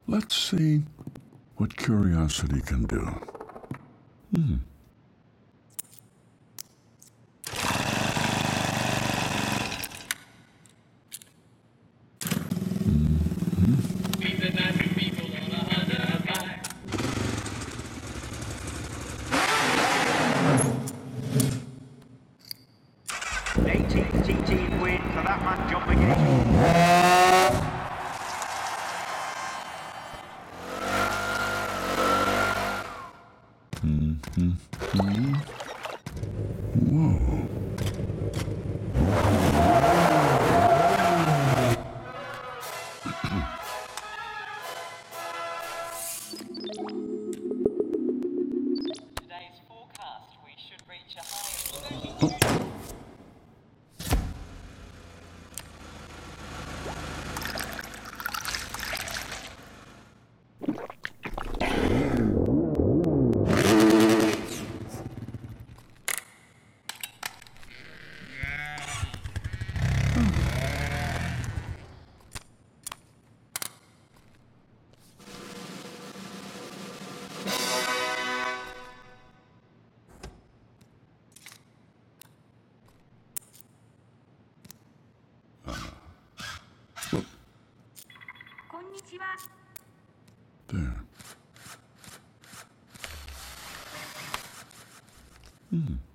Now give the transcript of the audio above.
Let's see what curiosity can do. ATTT win for that man jumping in. Today's forecast, we should reach a high of 30. There.